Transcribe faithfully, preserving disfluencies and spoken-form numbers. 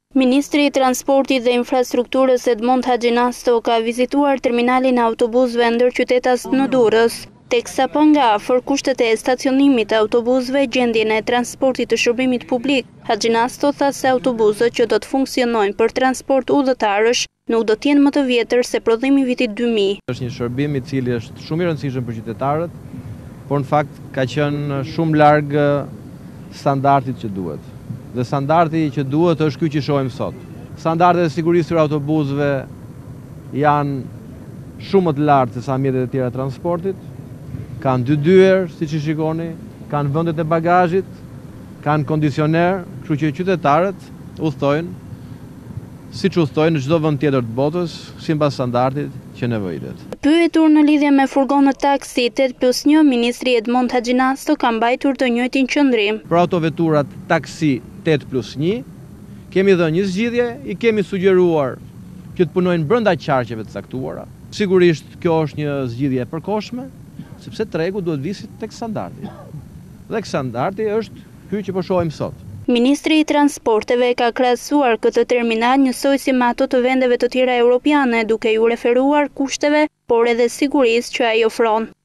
Ministri i Transportit dhe Infrastrukturës Edmond Haxhinasto ka vizituar terminalin e autobusëve ndërqytetas në Durrës, teksa pa nga afër kushtet e stacionimit të autobusëve, gjendjen e transportit të shërbimit publik. Haxhinasto tha se autobusët që do të funksionojnë për transport udhëtarësh nuk do të jenë më të vjetër se prodhimi i vitit dy mijë. Është një shërbim i cili është shumë i rëndësishëm për qytetarët, por në fakt ka qenë shumë larg standardit që duhet. Dhe standardi që duhet është ky që shohim sot. Standardet e sigurisë të autobusëve janë shumë më të lartë se sa mjetet e tjera të transportit. Kanë dy dyer, siç i shikoni, kanë vendet e bagazhit, kanë kondicioner, kështu që qytetarët udhtojnë siç udhtojnë në çdo vend tjetër të botës, sipas standardit që nevojitet. Pyetur në lidhje me furgonët taksi tetë plus një, ministri Edmond Haxhinasto ka mbajtur të njëjtin qëndrim. Për autoveturat taksi tetë plus një, kemi dhënë një zgjidhje, i kemi sugjeruar që të punojnë brenda qarqeve të caktuara. Sigurisht kjo është një zgjidhje e përkohshme, sepse tregu duhet visit tek standardi. Dhe standardi është ky që po shohim sot. Ministri i Transporteve ka krahasuar këtë terminal njësoj si me ato të vendeve të tjera europiane, duke ju referuar kushteve, por edhe sigurisë që ai ofron.